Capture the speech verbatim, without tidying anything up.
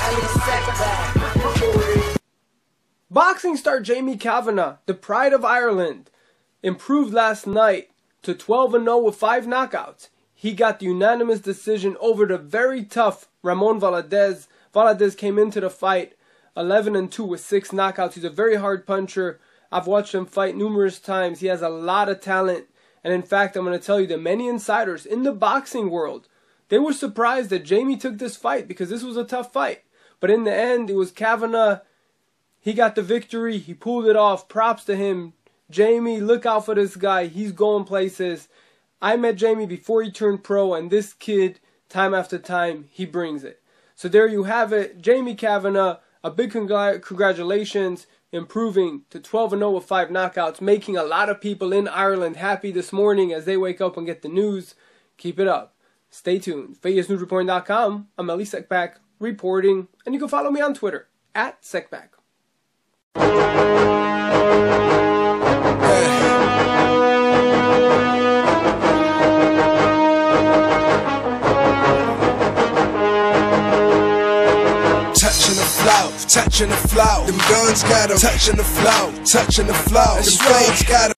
Boxing star Jamie Kavanagh, the pride of Ireland, improved last night to twelve and oh with five knockouts. He got the unanimous decision over the very tough Ramon Valadez. Valadez came into the fight eleven and two with six knockouts. He's a very hard puncher. I've watched him fight numerous times. He has a lot of talent. And in fact, I'm going to tell you that many insiders in the boxing world, they were surprised that Jamie took this fight because this was a tough fight. But in the end, it was Kavanagh. He got the victory. He pulled it off. Props to him. Jamie, look out for this guy. He's going places. I met Jamie before he turned pro, and this kid, time after time, he brings it. So there you have it. Jamie Kavanagh, a big congr congratulations, improving to twelve and oh with five knockouts, making a lot of people in Ireland happy this morning as they wake up and get the news. Keep it up. Stay tuned. For E S news reporting dot com, I'm Eli Sekbak reporting, and you can follow me on Twitter, at Sekbak. Touching the flow, touching the flow. Them guns got 'em touching the flow, touching the flow. And them flames got 'em